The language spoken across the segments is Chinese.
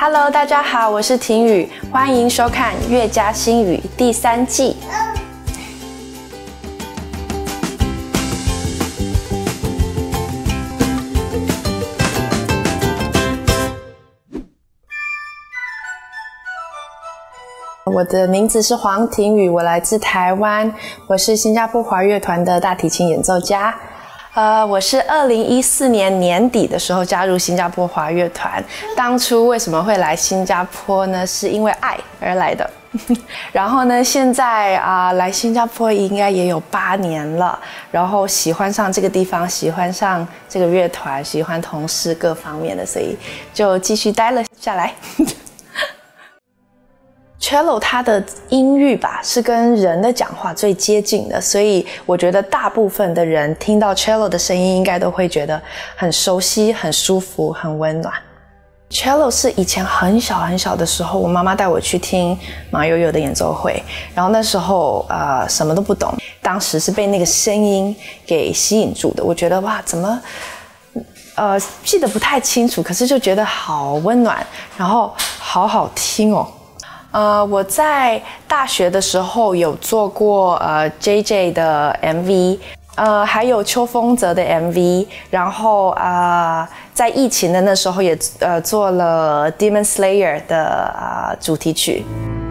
Hello， 大家好，我是婷雨，欢迎收看《乐家新语》第3季。我的名字是黄亭语，我来自台湾，我是新加坡华乐团的大提琴演奏家。我是2014年年底的时候加入新加坡华乐团。当初为什么会来新加坡呢？是因为爱而来的。然后呢，现在来新加坡应该也有8年了。然后喜欢上这个地方，喜欢上这个乐团，喜欢同事各方面的，所以就继续待了下来。Cello 它的音域吧是跟人的讲话最接近的，所以我觉得大部分的人听到 Cello 的声音应该都会觉得很熟悉、很舒服、很温暖。Cello 是以前很小很小的时候，我妈妈带我去听马友友的演奏会，然后那时候什么都不懂，当时是被那个声音给吸引住的。我觉得哇，怎么记得不太清楚，可是就觉得好温暖，然后好好听哦。我在大学的时候有做过JJ 的 MV， 还有邱锋泽的 MV， 然后在疫情的那时候也做了 Demon Slayer 的主题曲。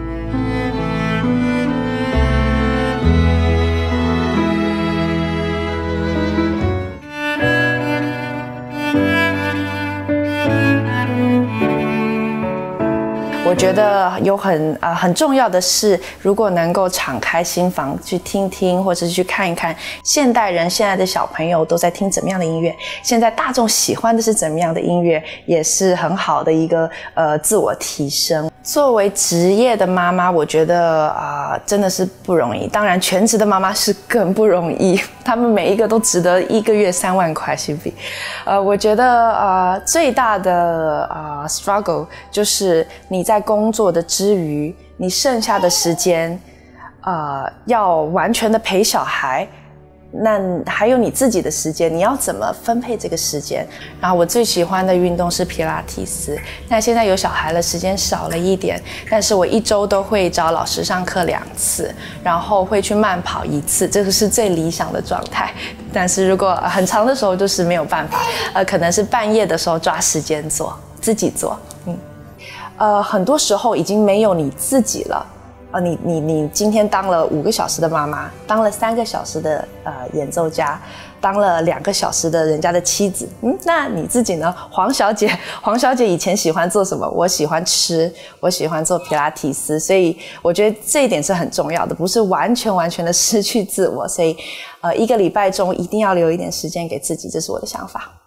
我觉得有很重要的是，如果能够敞开心房去听听，或者是去看一看现代人、现在的小朋友都在听怎么样的音乐，现在大众喜欢的是怎么样的音乐，也是很好的一个自我提升。作为职业的妈妈，我觉得真的是不容易。当然，全职的妈妈是更不容易，他们每一个都值得1个月3万块新币。我觉得最大的struggle 就是你在工作的之余，你剩下的时间要完全的陪小孩，那还有你自己的时间，你要怎么分配这个时间？然后我最喜欢的运动是皮拉提斯，那现在有小孩了，时间少了一点，但是我1周都会找老师上课2次，然后会去慢跑1次，这个是最理想的状态。但是如果很长的时候就是没有办法，可能是半夜的时候抓时间做，自己做。很多时候已经没有你自己了。你今天当了5个小时的妈妈，当了3个小时的演奏家，当了2个小时的人家的妻子，那你自己呢？黄小姐以前喜欢做什么？我喜欢吃，我喜欢做皮拉提斯，所以我觉得这一点是很重要的，不是完全的失去自我，所以1个礼拜中一定要留一点时间给自己，这是我的想法。